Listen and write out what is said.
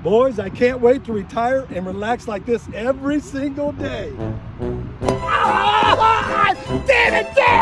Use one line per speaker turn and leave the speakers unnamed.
Boys, I can't wait to retire and relax like this every single day. Ah, damn it, Dad!